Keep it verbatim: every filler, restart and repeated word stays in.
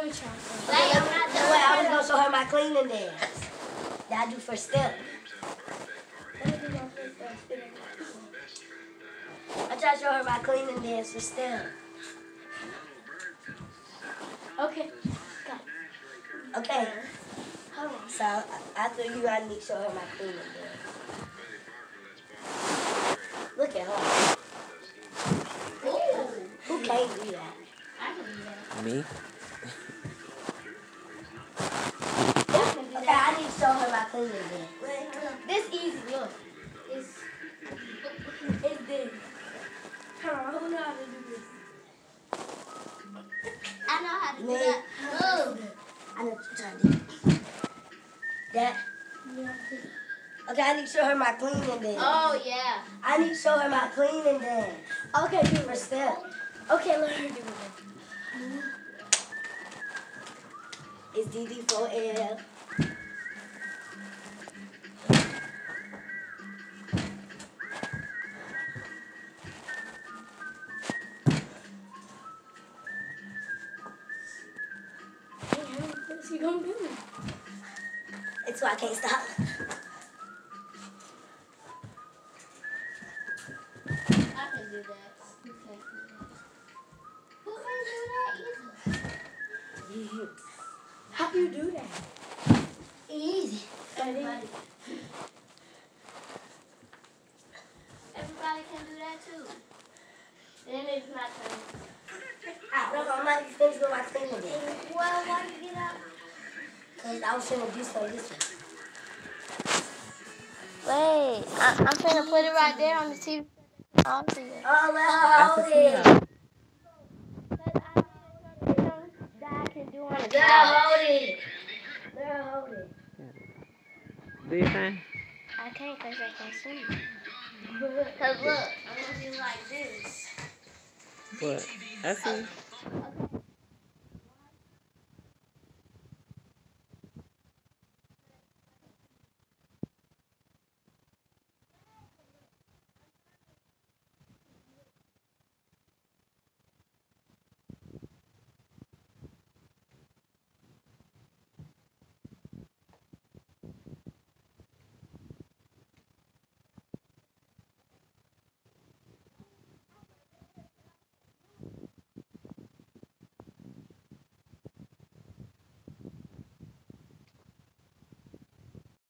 let me try. Wait, I'm not No, wait, I was gonna show her my cleaning dance. That I do first step. I try to show her my cleaning dance for step. Okay. Got it. Okay. Hold on. So after you, I need to show her my cleaning dance. Look at her. Ooh. Who can't do that? I can do that. Me? Okay, I need to show her my cleaning dance. Wait, hold on. This easy, look. It's, it's this. Hold on, who know how to do this? I know how to do Me. that. Move. I know what you're trying to do. That. Okay, I need to show her my cleaning dance. Oh, yeah. I need to show her my cleaning dance. Okay, do For it. step. Okay, let her do it. It's D D four L. What's he gonna do? It's why I can't stop. I can do that. You can't do that. Who can do that either? How do you do that? Easy. Everybody. Everybody can do that too. Then it's my turn. No, I'm not finished with my cleaning dance. Well, why you get up? Because I was trying to do so this way. Wait, I, I'm finna put it right there on the T V. I'll see it. Oh, let her I hold can see it. her. That I can do on the Let her couch. hold it. Let her hold it. Do your thing. I can't because I can't see. Because look, I'm going to do like this. What? I see.